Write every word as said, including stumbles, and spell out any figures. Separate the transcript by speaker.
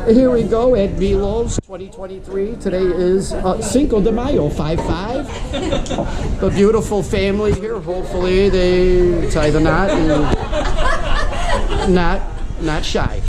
Speaker 1: Here we go at Beelows twenty twenty-three. Today is uh, Cinco de Mayo, five five. A beautiful family here. Hopefully they tie the knot and not, not shy.